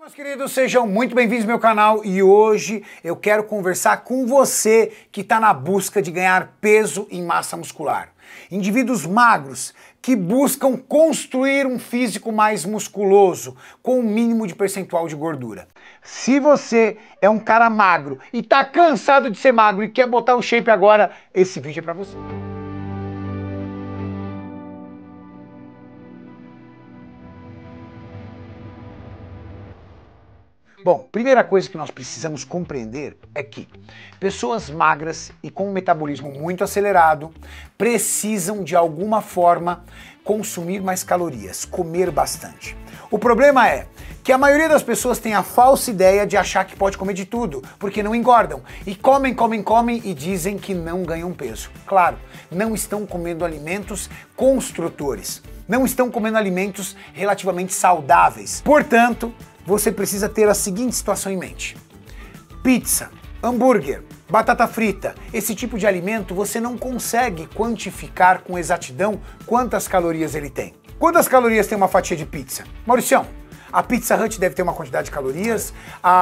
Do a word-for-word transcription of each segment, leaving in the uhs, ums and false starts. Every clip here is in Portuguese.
Meus queridos, sejam muito bem-vindos ao meu canal e hoje eu quero conversar com você que está na busca de ganhar peso e massa muscular. Indivíduos magros que buscam construir um físico mais musculoso com um mínimo de percentual de gordura. Se você é um cara magro e está cansado de ser magro e quer botar um shape agora, esse vídeo é para você. Bom, primeira coisa que nós precisamos compreender é que pessoas magras e com um metabolismo muito acelerado precisam de alguma forma consumir mais calorias, comer bastante. O problema é que a maioria das pessoas tem a falsa ideia de achar que pode comer de tudo, porque não engordam. E comem, comem, comem e dizem que não ganham peso. Claro, não estão comendo alimentos construtores, não estão comendo alimentos relativamente saudáveis. Portanto, você precisa ter a seguinte situação em mente. Pizza, hambúrguer, batata frita, esse tipo de alimento você não consegue quantificar com exatidão quantas calorias ele tem. Quantas calorias tem uma fatia de pizza? Mauricião, a Pizza Hut deve ter uma quantidade de calorias,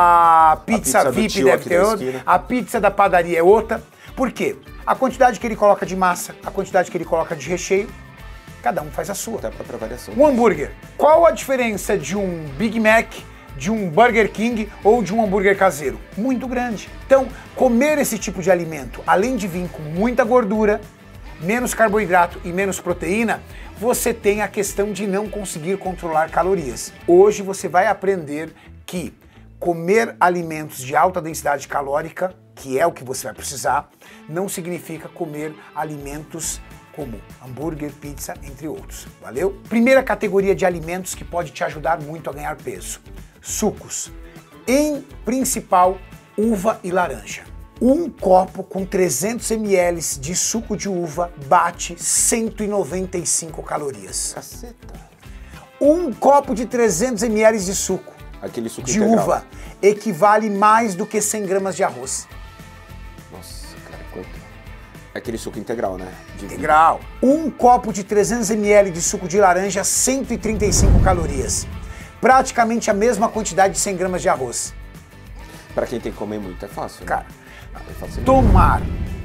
a pizza, a pizza V I P deve ter outra, a pizza da padaria é outra. Por quê? A quantidade que ele coloca de massa, a quantidade que ele coloca de recheio, cada um faz a sua. Até a própria variação. Um hambúrguer. Qual a diferença de um Big Mac, de um Burger King ou de um hambúrguer caseiro? Muito grande. Então, comer esse tipo de alimento, além de vir com muita gordura, menos carboidrato e menos proteína, você tem a questão de não conseguir controlar calorias. Hoje você vai aprender que comer alimentos de alta densidade calórica, que é o que você vai precisar, não significa comer alimentos como hambúrguer, pizza, entre outros. Valeu? Primeira categoria de alimentos que pode te ajudar muito a ganhar peso. Sucos. Em principal, uva e laranja. Um copo com trezentos mililitros de suco de uva bate cento e noventa e cinco calorias. Caceta. Um copo de trezentos mililitros de suco Aquele suco de integral. uva equivale mais do que cem gramas de arroz. Nossa, cara, quanto? Aquele suco integral, né? De Integral. Um copo de trezentos mililitros de suco de laranja, cento e trinta e cinco calorias. Praticamente a mesma quantidade de cem gramas de arroz. Pra quem tem que comer muito, é fácil, né? Cara, Ah, é fácil. tomar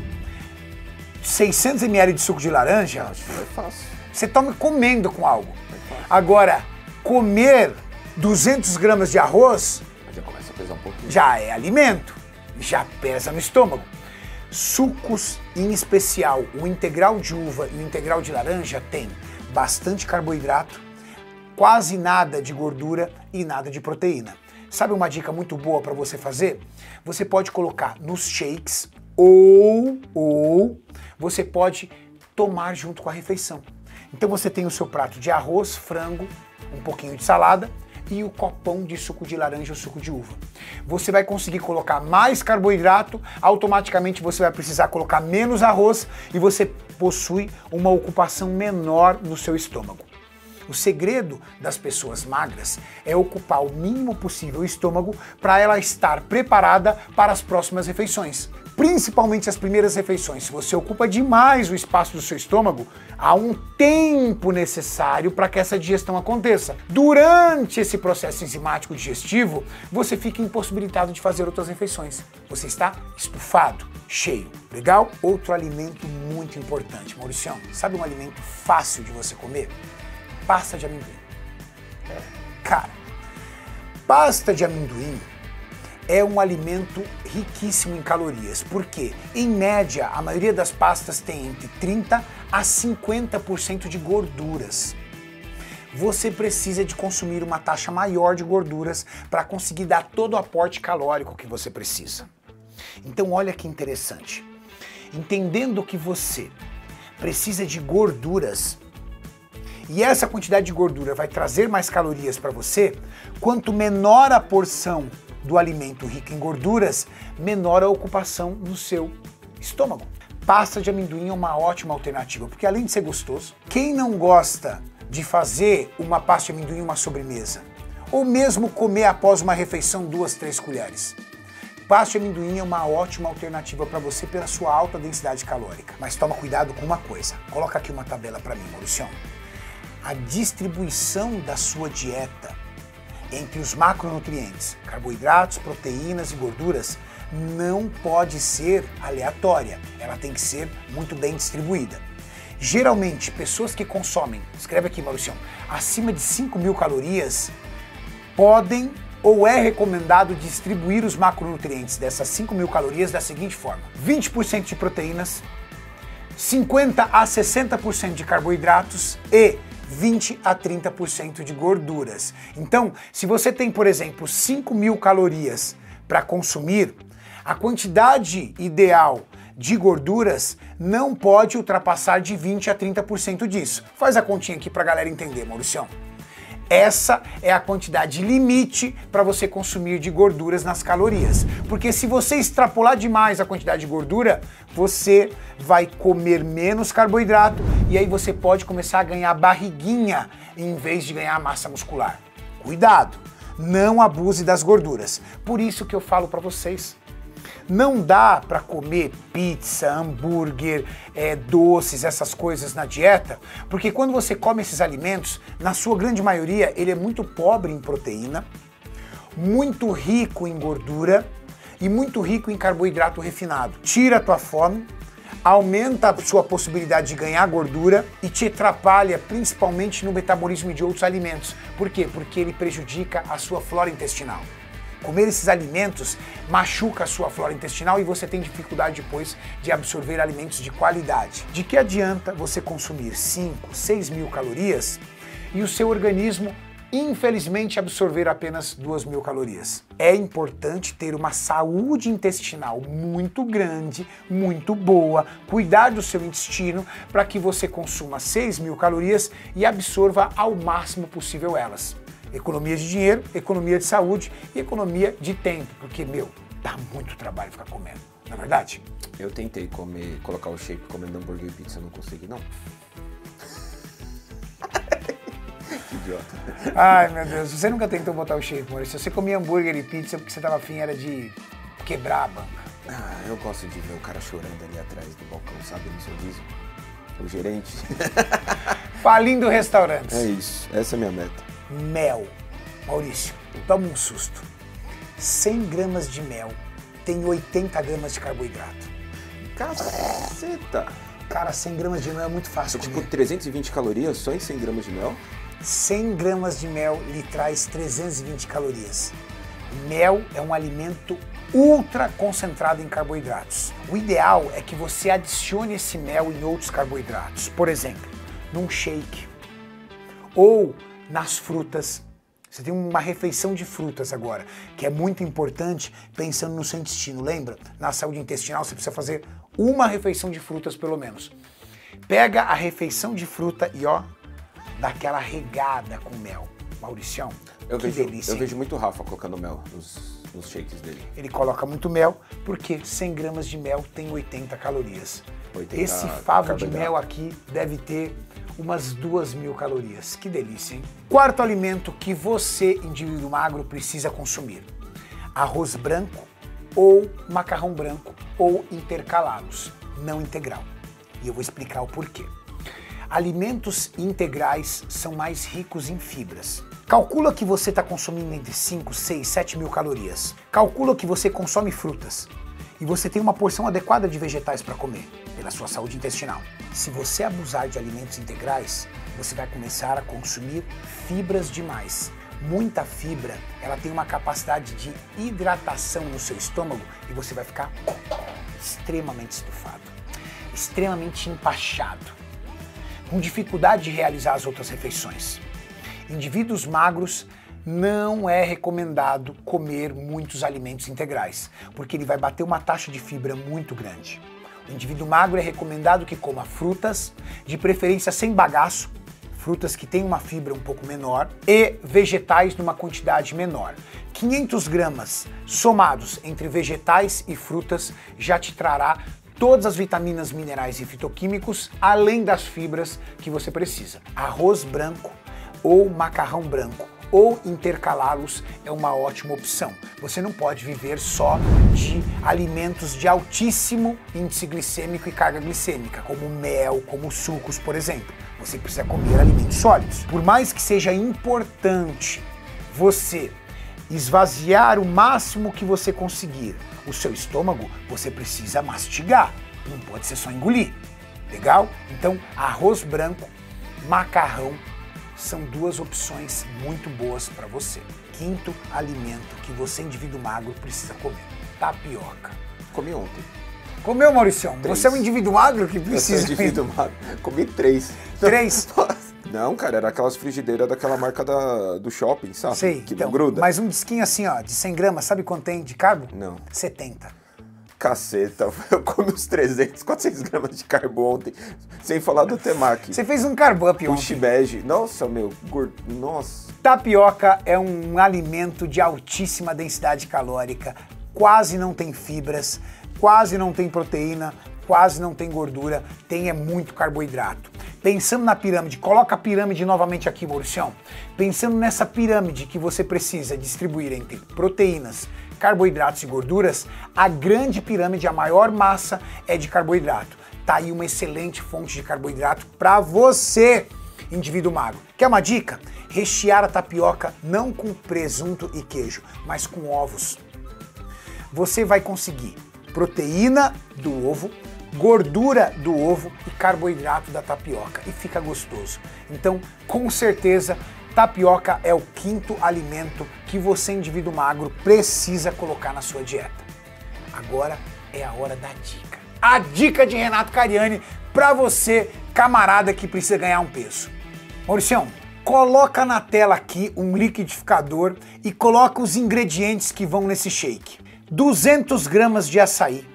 seiscentos mililitros de suco de laranja, Acho que é fácil. você toma comendo com algo. É fácil. Agora, comer duzentos gramas de arroz Já começa a pesar um pouquinho. já é alimento, já pesa no estômago. Sucos, em especial o integral de uva e o integral de laranja, tem bastante carboidrato, quase nada de gordura e nada de proteína. Sabe uma dica muito boa para você fazer? Você pode colocar nos shakes ou, ou você pode tomar junto com a refeição. Então você tem o seu prato de arroz, frango, um pouquinho de salada e o copão de suco de laranja ou suco de uva. Você vai conseguir colocar mais carboidrato, automaticamente você vai precisar colocar menos arroz e você possui uma ocupação menor no seu estômago. O segredo das pessoas magras é ocupar o mínimo possível o estômago para ela estar preparada para as próximas refeições. Principalmente as primeiras refeições. Se você ocupa demais o espaço do seu estômago, há um tempo necessário para que essa digestão aconteça. Durante esse processo enzimático digestivo, você fica impossibilitado de fazer outras refeições. Você está estufado, cheio. Legal? Outro alimento muito importante, Mauricião. Sabe um alimento fácil de você comer? Pasta de amendoim. É. Cara, pasta de amendoim é um alimento riquíssimo em calorias, porque, em média, a maioria das pastas tem entre trinta a cinquenta por cento de gorduras. Você precisa de consumir uma taxa maior de gorduras para conseguir dar todo o aporte calórico que você precisa. Então, olha que interessante. Entendendo que você precisa de gorduras, e essa quantidade de gordura vai trazer mais calorias para você, quanto menor a porção do alimento rico em gorduras, menor a ocupação no seu estômago. Pasta de amendoim é uma ótima alternativa, porque além de ser gostoso, quem não gosta de fazer uma pasta de amendoim uma sobremesa? Ou mesmo comer após uma refeição duas, três colheres? Pasta de amendoim é uma ótima alternativa para você pela sua alta densidade calórica. Mas toma cuidado com uma coisa. Coloca aqui uma tabela para mim, Mauricião. A distribuição da sua dieta entre os macronutrientes, carboidratos, proteínas e gorduras, não pode ser aleatória, ela tem que ser muito bem distribuída. Geralmente, pessoas que consomem, escreve aqui, Maurício, acima de cinco mil calorias, podem ou é recomendado distribuir os macronutrientes dessas cinco mil calorias da seguinte forma: vinte por cento de proteínas, cinquenta a sessenta por cento de carboidratos e vinte a trinta por cento de gorduras. Então, se você tem, por exemplo, cinco mil calorias para consumir, a quantidade ideal de gorduras não pode ultrapassar de vinte a trinta por cento disso. Faz a continha aqui para a galera entender, Maurício. Essa é a quantidade limite para você consumir de gorduras nas calorias. Porque se você extrapolar demais a quantidade de gordura, você vai comer menos carboidrato e aí você pode começar a ganhar barriguinha em vez de ganhar massa muscular. Cuidado, não abuse das gorduras. Por isso que eu falo para vocês, não dá para comer pizza, hambúrguer, é, doces, essas coisas na dieta, porque quando você come esses alimentos, na sua grande maioria, ele é muito pobre em proteína, muito rico em gordura e muito rico em carboidrato refinado. Tira a tua fome, aumenta a sua possibilidade de ganhar gordura e te atrapalha principalmente no metabolismo de outros alimentos. Por quê? Porque ele prejudica a sua flora intestinal. Comer esses alimentos machuca a sua flora intestinal e você tem dificuldade depois de absorver alimentos de qualidade. De que adianta você consumir cinco, seis mil calorias e o seu organismo, infelizmente, absorver apenas duas mil calorias? É importante ter uma saúde intestinal muito grande, muito boa, cuidar do seu intestino para que você consuma seis mil calorias e absorva ao máximo possível elas. Economia de dinheiro, economia de saúde e economia de tempo, porque, meu, dá muito trabalho ficar comendo, não é verdade? Eu tentei comer, colocar o shape comendo hambúrguer e pizza, não consegui, não. Que idiota. Ai, meu Deus, você nunca tentou botar o shape, Maurício? Se você comia hambúrguer e pizza porque você tava afim, era de quebrar a banca. Ah, eu gosto de ver o cara chorando ali atrás do balcão, sabe, no sorriso. O gerente. Falindo restaurantes. É isso, essa é a minha meta. Mel. Maurício, toma um susto. cem gramas de mel tem oitenta gramas de carboidrato. Caceta! Cara, cem gramas de mel é muito fácil Tipo, comer. trezentas e vinte calorias só em cem gramas de mel? cem gramas de mel lhe traz trezentas e vinte calorias. Mel é um alimento ultra concentrado em carboidratos. O ideal é que você adicione esse mel em outros carboidratos. Por exemplo, num shake ou nas frutas. Você tem uma refeição de frutas agora, que é muito importante pensando no seu intestino. Lembra? Na saúde intestinal você precisa fazer uma refeição de frutas pelo menos. Pega a refeição de fruta e ó, dá aquela regada com mel. Mauricião, eu que vejo, delícia. Eu vejo muito Rafa colocando mel nos, nos shakes dele. Ele coloca muito mel, porque cem gramas de mel tem oitenta calorias. oitenta Esse favo de mel aqui deve ter umas duas mil calorias. Que delícia, hein? Quarto alimento que você, indivíduo magro, precisa consumir: arroz branco ou macarrão branco ou intercalados, não integral. E eu vou explicar o porquê. Alimentos integrais são mais ricos em fibras. Calcula que você está consumindo entre cinco, seis, sete mil calorias. Calcula que você consome frutas e você tem uma porção adequada de vegetais para comer, pela sua saúde intestinal. Se você abusar de alimentos integrais, você vai começar a consumir fibras demais. Muita fibra, ela tem uma capacidade de hidratação no seu estômago e você vai ficar extremamente estufado, extremamente empachado, com dificuldade de realizar as outras refeições. Indivíduos magros, não é recomendado comer muitos alimentos integrais, porque ele vai bater uma taxa de fibra muito grande. O indivíduo magro é recomendado que coma frutas, de preferência sem bagaço, frutas que têm uma fibra um pouco menor, e vegetais numa quantidade menor. quinhentas gramas somados entre vegetais e frutas já te trará todas as vitaminas, minerais e fitoquímicos, além das fibras que você precisa. Arroz branco ou macarrão branco, ou intercalá-los é uma ótima opção. Você não pode viver só de alimentos de altíssimo índice glicêmico e carga glicêmica, como mel, como sucos, por exemplo. Você precisa comer alimentos sólidos. Por mais que seja importante você esvaziar o máximo que você conseguir o seu estômago, você precisa mastigar, não pode ser só engolir, legal? Então, arroz branco, macarrão, são duas opções muito boas para você. Quinto alimento que você, indivíduo magro, precisa comer, tapioca. Comi ontem. Comeu, Mauricião? Três. Você é um indivíduo magro que precisa... Eu sou indivíduo magro. Comi três. Três? Não, cara, era aquelas frigideiras daquela marca da, do shopping, sabe? Sei, que então, não gruda. mas um disquinho assim, ó, de cem gramas, sabe quanto tem de carbo? Não. setenta. Caceta, eu comi uns trezentos, quatrocentos gramas de carbo ontem, sem falar do temaki. Você fez um carb up O ontem. shimeji, nossa, meu, gordo, nossa. Tapioca é um alimento de altíssima densidade calórica, quase não tem fibras, quase não tem proteína, quase não tem gordura, tem é muito carboidrato. Pensando na pirâmide, coloca a pirâmide novamente aqui, Mauricião. Pensando nessa pirâmide que você precisa distribuir entre proteínas, carboidratos e gorduras, a grande pirâmide, a maior massa é de carboidrato. Tá aí uma excelente fonte de carboidrato para você, indivíduo magro. Quer uma dica? Rechear a tapioca não com presunto e queijo, mas com ovos. Você vai conseguir proteína do ovo, gordura do ovo e carboidrato da tapioca e fica gostoso. Então, com certeza, tapioca é o quinto alimento que você, indivíduo magro, precisa colocar na sua dieta. Agora é a hora da dica. A dica de Renato Cariani para você, camarada que precisa ganhar um peso. Mauricião, coloca na tela aqui um liquidificador e coloca os ingredientes que vão nesse shake. duzentas gramas de açaí,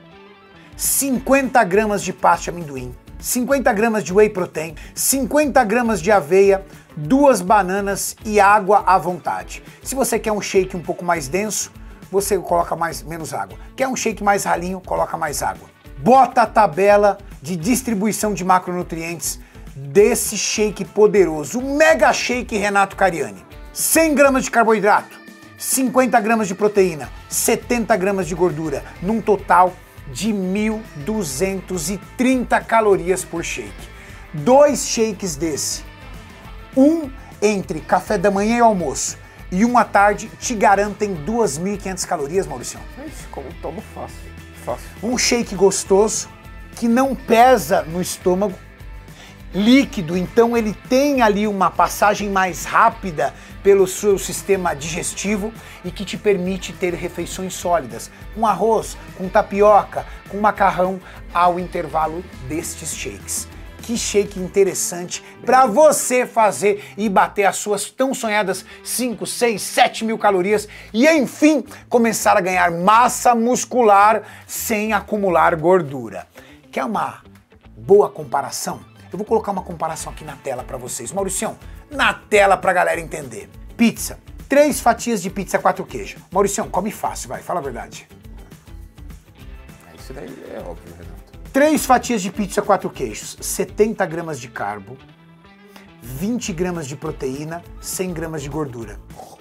cinquenta gramas de pasta de amendoim, cinquenta gramas de whey protein, cinquenta gramas de aveia, duas bananas e água à vontade. Se você quer um shake um pouco mais denso, você coloca mais, menos água. Quer um shake mais ralinho, coloca mais água. Bota a tabela de distribuição de macronutrientes desse shake poderoso, o Mega Shake Renato Cariani. cem gramas de carboidrato, cinquenta gramas de proteína, setenta gramas de gordura, num total de mil duzentas e trinta calorias por shake. Dois shakes desse, um entre café da manhã e almoço e um à tarde, te garantem duas mil e quinhentas calorias, Mauricião. Ixi, como tomo fácil, fácil. Um shake gostoso, que não pesa no estômago, líquido, então ele tem ali uma passagem mais rápida pelo seu sistema digestivo e que te permite ter refeições sólidas, com arroz, com tapioca, com macarrão, ao intervalo destes shakes. Que shake interessante para você fazer e bater as suas tão sonhadas cinco, seis, sete mil calorias e, enfim, começar a ganhar massa muscular sem acumular gordura. Quer uma boa comparação? Eu vou colocar uma comparação aqui na tela para vocês. Mauricião, na tela para a galera entender. Pizza, três fatias de pizza quatro queijo. Mauricião, come fácil, vai, fala a verdade. Isso daí é óbvio, Renato. Três fatias de pizza quatro queijos, setenta gramas de carbo, vinte gramas de proteína, cem gramas de gordura.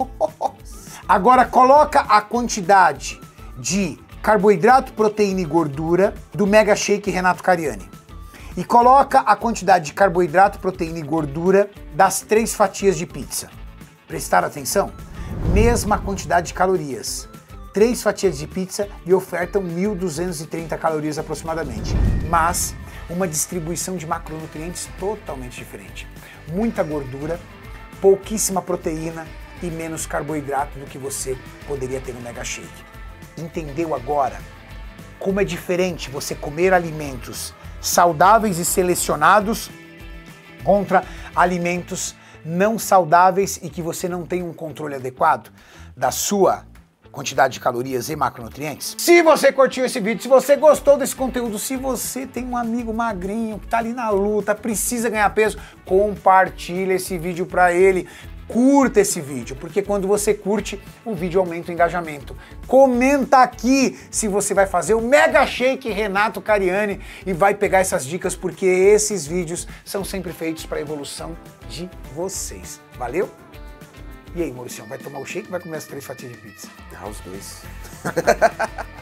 Agora coloca a quantidade de carboidrato, proteína e gordura do Mega Shake Renato Cariani. E coloca a quantidade de carboidrato, proteína e gordura das três fatias de pizza. Prestar atenção? Mesma quantidade de calorias. Três fatias de pizza lhe ofertam mil duzentas e trinta calorias aproximadamente, mas uma distribuição de macronutrientes totalmente diferente. Muita gordura, pouquíssima proteína e menos carboidrato do que você poderia ter no Mega Shake. Entendeu agora como é diferente você comer alimentos saudáveis e selecionados contra alimentos não saudáveis e que você não tem um controle adequado da sua quantidade de calorias e macronutrientes? Se você curtiu esse vídeo, se você gostou desse conteúdo, se você tem um amigo magrinho que tá ali na luta, precisa ganhar peso, compartilha esse vídeo para ele. Curta esse vídeo, porque quando você curte, o vídeo aumenta o engajamento. Comenta aqui se você vai fazer o Mega Shake Renato Cariani e vai pegar essas dicas, porque esses vídeos são sempre feitos para a evolução de vocês. Valeu? E aí, Mauricião, vai tomar o shake ou vai comer as três fatias de pizza? Ah, os dois.